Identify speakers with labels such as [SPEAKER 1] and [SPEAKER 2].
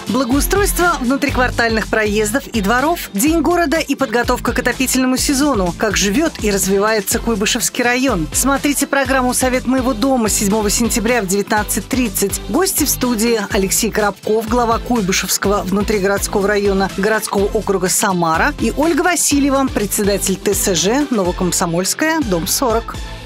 [SPEAKER 1] Благоустройство внутриквартальных проездов и дворов, День города и подготовка к отопительному сезону. Как живет и развивается Куйбышевский район. Смотрите программу «Совет моего дома» 7 сентября в 19:30. Гости в студии: Алексей Коробков, глава Куйбышевского внутригородского района городского округа Самара, и Ольга Васильева, председатель ТСЖ Новокомсомольская, дом 40.